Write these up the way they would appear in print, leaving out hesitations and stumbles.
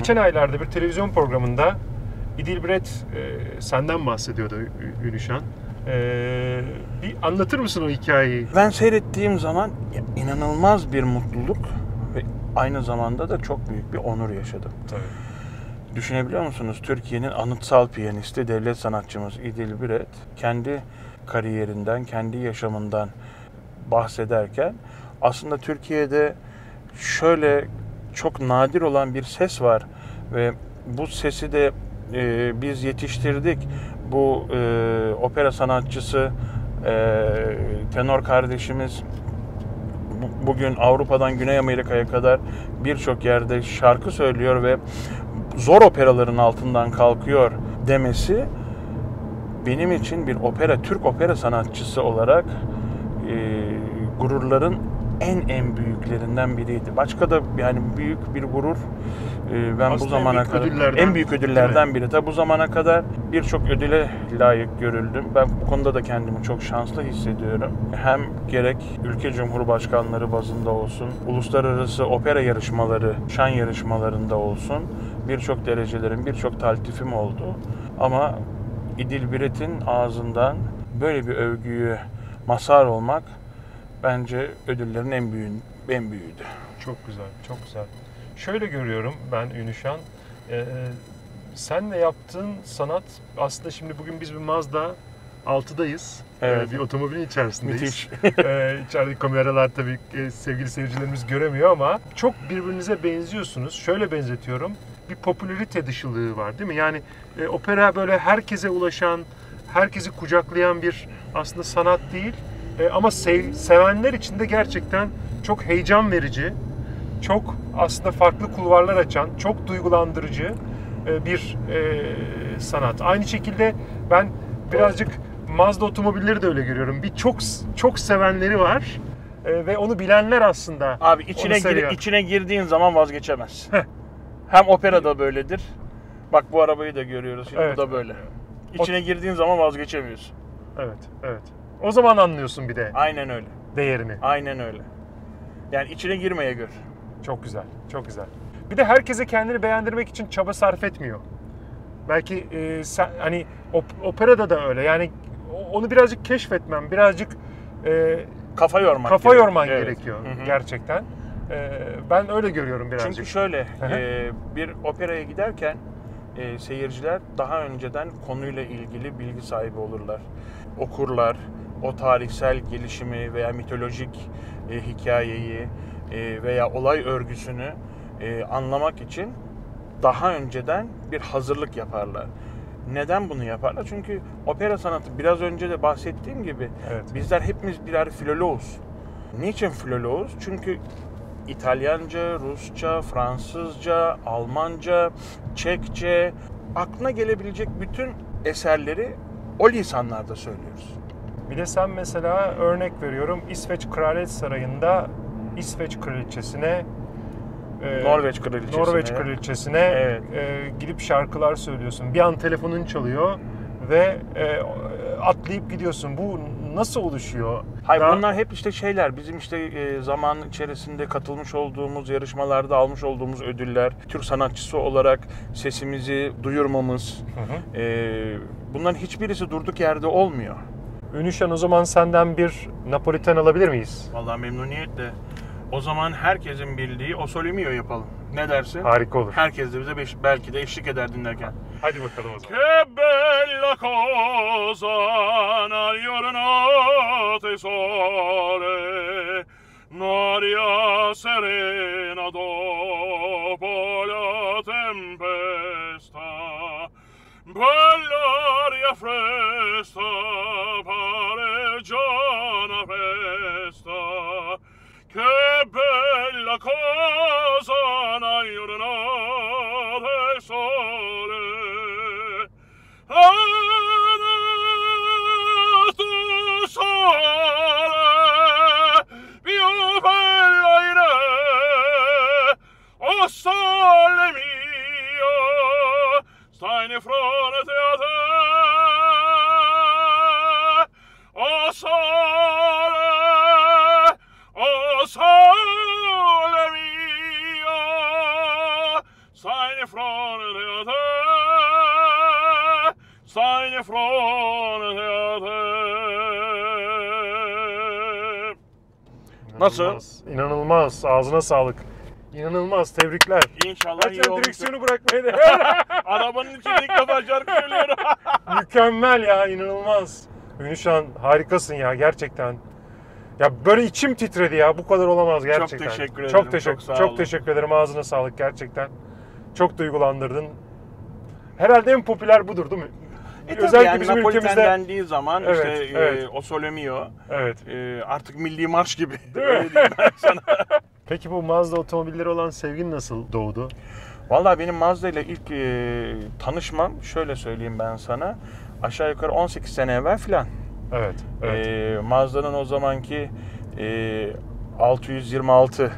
Geçen aylarda bir televizyon programında İdilbiret senden bahsediyordu Ünüşan. Bir anlatır mısın o hikayeyi? Ben seyrettiğim zaman inanılmaz bir mutluluk ve aynı zamanda da çok büyük bir onur yaşadım. Tabii. Düşünebiliyor musunuz? Türkiye'nin anıtsal piyanisti, devlet sanatçımız İdilbiret kendi kariyerinden, kendi yaşamından bahsederken aslında Türkiye'de şöyle çok nadir olan bir ses var ve bu sesi de biz yetiştirdik. Bu opera sanatçısı tenor kardeşimiz bugün Avrupa'dan Güney Amerika'ya kadar birçok yerde şarkı söylüyor ve zor operaların altından kalkıyor demesi benim için bir Türk opera sanatçısı olarak gururların en büyüklerinden biriydi. Başka da yani büyük bir gurur. Ben aslında bu zamana kadar en büyük ödüllerden biri. Tabi bu zamana kadar birçok ödüle layık görüldüm. Ben bu konuda da kendimi çok şanslı hissediyorum. Hem gerek ülke cumhurbaşkanları bazında olsun, uluslararası opera yarışmaları, şan yarışmalarında olsun birçok derecelerin, birçok taltifim oldu. Ama İdilbiret'in ağzından böyle bir övgüye mazhar olmak bence ödüllerin en büyüğüydü. Çok güzel, çok güzel. Şöyle görüyorum ben Ünüşan, senle yaptığın sanat aslında şimdi bugün biz bir Mazda 6'dayız. Evet. Bir otomobilin içerisindeyiz. Müthiş. İçerideki kameralar tabii sevgili seyircilerimiz göremiyor ama çok birbirinize benziyorsunuz. Şöyle benzetiyorum, bir popülarite dışılığı var değil mi? Yani opera böyle herkese ulaşan, herkesi kucaklayan bir aslında sanat değil. Ama sevenler için de gerçekten çok heyecan verici, çok aslında farklı kulvarlar açan, çok duygulandırıcı bir sanat. Aynı şekilde ben birazcık Mazda otomobilleri de öyle görüyorum. Çok sevenleri var ve onu bilenler aslında. Abi içine girdiğin zaman vazgeçemezsin. Hem operada böyledir. Bak bu arabayı da görüyoruz. Şimdi evet, bu da böyle. İçine girdiğin zaman vazgeçemiyorsun. Evet, evet. O zaman anlıyorsun bir de. Aynen öyle. Değerini. Aynen öyle. Yani içine girmeye gör. Çok güzel, çok güzel. Bir de herkese kendini beğendirmek için çaba sarf etmiyor. Belki hani operada da öyle. Yani onu birazcık keşfetmem, birazcık kafa yorman gerekiyor gerçekten. Ben öyle görüyorum birazcık. Çünkü şöyle, bir operaya giderken seyirciler daha önceden konuyla ilgili bilgi sahibi olurlar. Okurlar, o tarihsel gelişimi veya mitolojik hikayeyi veya olay örgüsünü anlamak için daha önceden bir hazırlık yaparlar. Neden bunu yaparlar? Çünkü opera sanatı biraz önce de bahsettiğim gibi bizler hepimiz birer filoloğuz. Niçin filoloğuz? Çünkü İtalyanca, Rusça, Fransızca, Almanca, Çekçe, aklına gelebilecek bütün eserleri o lisanlarda söylüyoruz. Bir de sen mesela örnek veriyorum İsveç Kraliyet Sarayı'nda İsveç Kraliçesi'ne Norveç Kraliçesi'ne gidip şarkılar söylüyorsun. Bir an telefonun çalıyor ve atlayıp gidiyorsun. Bu nasıl oluşuyor? Hayır, bunlar hep işte şeyler. Bizim işte zaman içerisinde katılmış olduğumuz yarışmalarda almış olduğumuz ödüller, Türk sanatçısı olarak sesimizi duyurmamız. Bunların hiçbirisi durduk yerde olmuyor. Ünüşan, o zaman senden bir Napoliten alabilir miyiz? Vallahi memnuniyetle. O zaman herkesin bildiği O Sole Mio yapalım. Ne dersin? Harika olur. Herkes de bize belki de eşlik eder dinlerken. Hadi bakalım o zaman. Che bella cosa una giornata sole, un'aria serena dopo la tempesta, bell'aria fresca pareggiana festa. Che bella cosa una giornata sole. Tu sole più bella in me. O sole mio, stai di fronte a te. O sole, o sole mio, stai di fronte Nasıl? İnanılmaz. Ağzına sağlık. İnanılmaz. Tebrikler. İnşallah iyi Gerçekten oldu. direksiyonu bırakmayı da. Arabanın içinde ilk defa şarkı söylüyorum. Mükemmel ya. İnanılmaz. Ünüşan harikasın ya gerçekten. Ya böyle içim titredi ya. Bu kadar olamaz gerçekten. Çok teşekkür ederim. Çok sağ çok olun. teşekkür ederim. Ağzına sağlık gerçekten. Çok duygulandırdın. Herhalde en popüler budur değil mi? Özellikle yani bizim Napoliten ülkemizde. dendiği zaman Evet, işte evet. O Sole Mio Evet. Artık milli marş gibi. Değil mi? Öyle diyeyim ben sana. Peki bu Mazda otomobilleri olan sevgin nasıl doğdu? Vallahi benim Mazda ile ilk tanışmam şöyle söyleyeyim ben sana. Aşağı yukarı 18 sene evvel filan. Evet. Evet. Mazda'nın o zamanki 626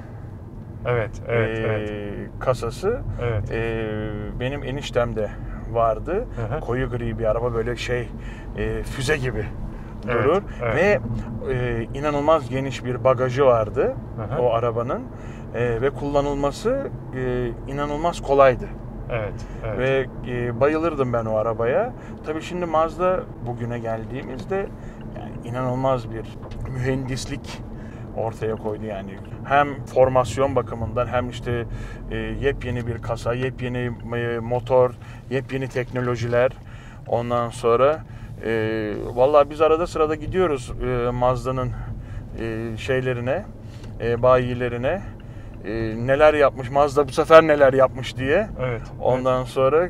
Evet. kasası Evet. benim eniştemde vardı. Hı hı. Koyu gri bir araba böyle füze gibi durur evet. ve inanılmaz geniş bir bagajı vardı Hı hı. o arabanın ve kullanılması inanılmaz kolaydı. Evet. Ve bayılırdım ben o arabaya. Tabii şimdi Mazda bugüne geldiğimizde yani inanılmaz bir mühendislik ortaya koydu yani. Hem formasyon bakımından hem işte yepyeni bir kasa, yepyeni motor, yepyeni teknolojiler. Ondan sonra vallahi biz arada sırada gidiyoruz Mazda'nın şeylerine, bayilerine. Neler yapmış, Mazda bu sefer neler yapmış diye. Evet. Ondan sonra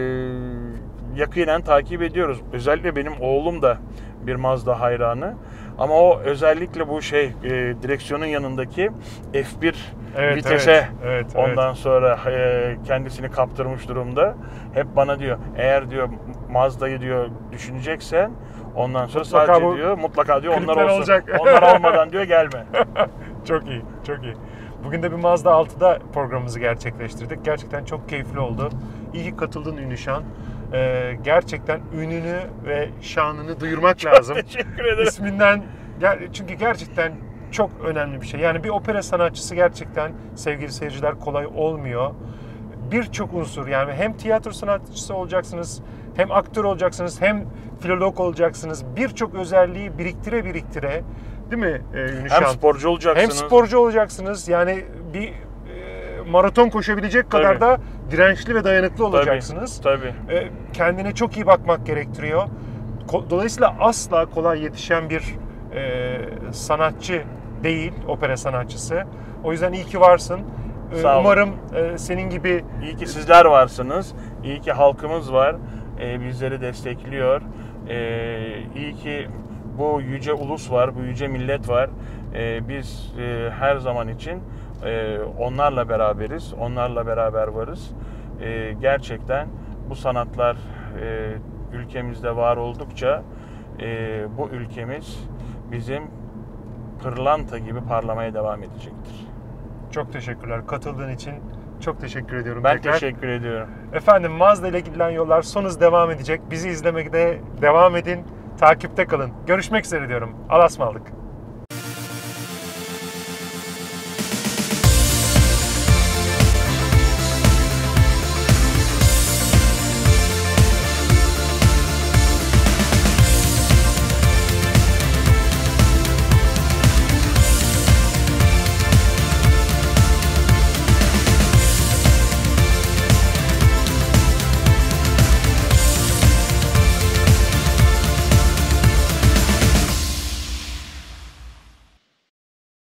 yakinen takip ediyoruz. Özellikle benim oğlum da bir Mazda hayranı. Ama o özellikle bu direksiyonun yanındaki F1 vitese ondan sonra kendisini kaptırmış durumda. Hep bana diyor, eğer diyor Mazda'yı diyor düşüneceksen ondan sonra mutlaka sadece diyor mutlaka diyor onlar olsun. olacak. Onlar olmadan diyor gelme. Çok iyi, çok iyi. Bugün de bir Mazda 6'da programımızı gerçekleştirdik. Gerçekten çok keyifli oldu. İyi ki katıldın Ünüşan. Gerçekten ününü ve şanını duyurmak lazım. Teşekkür ederim. İsminden, çünkü gerçekten çok önemli bir şey. Yani bir opera sanatçısı gerçekten sevgili seyirciler kolay olmuyor. Birçok unsur yani hem tiyatro sanatçısı olacaksınız, hem aktör olacaksınız, hem filolog olacaksınız. Birçok özelliği biriktire değil mi Ünüşan? Hem sporcu olacaksınız. Hem sporcu olacaksınız. Yani bir maraton koşabilecek kadar da dirençli ve dayanıklı olacaksınız. Tabii. Kendine çok iyi bakmak gerektiriyor. Dolayısıyla asla kolay yetişen bir sanatçı değil, opera sanatçısı. O yüzden iyi ki varsın. Umarım senin gibi... İyi ki sizler varsınız. İyi ki halkımız var. Bizleri destekliyor. İyi ki bu yüce ulus var, bu yüce millet var. Biz her zaman için onlarla beraberiz, onlarla beraber varız. Gerçekten bu sanatlar ülkemizde var oldukça bu ülkemiz bizim pırlanta gibi parlamaya devam edecektir. Çok teşekkürler. Katıldığın için çok teşekkür ediyorum. Ben tekrar. teşekkür ediyorum. Efendim Mazda ile gidilen yollar son hız devam edecek. Bizi izlemekte devam edin. Takipte kalın. Görüşmek üzere diyorum. Allah'a ısmarladık.